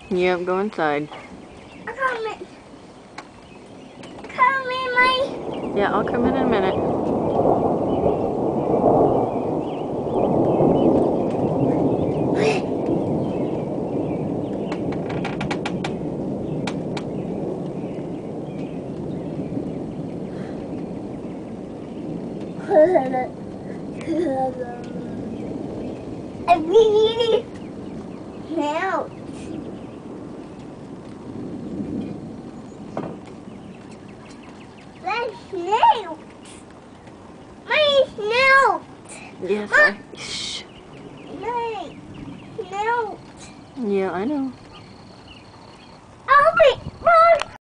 Yep, go inside. Come in, my. Yeah, I'll come in a minute. I really melt. My snail. My snail. Yes, My Shh. snail. Yeah, I know.